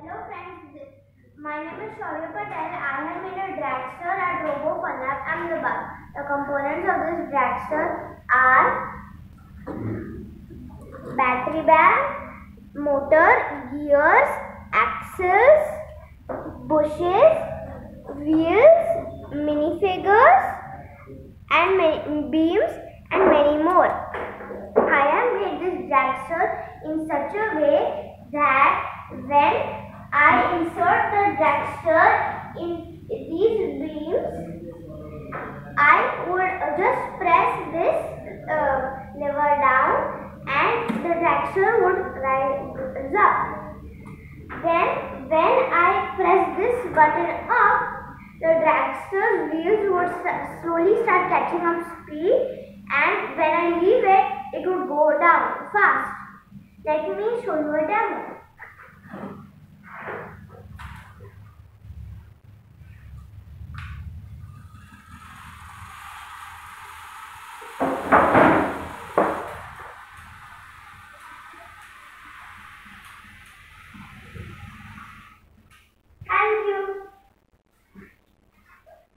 Hello friends, my name is Shaurya Patel. I have made a dragster at RFL Ahmedabad. The components of this dragster are battery bag, motor, gears, axles, bushes, wheels, minifigures, and beams, and many more. I have made this dragster in such a way that when I insert the dragster in these beams, I would just press this lever down and the dragster would rise up. Then when I press this button up, the dragster's wheels would slowly start catching up speed, and when I leave it, it would go down fast. Let me show you a demo.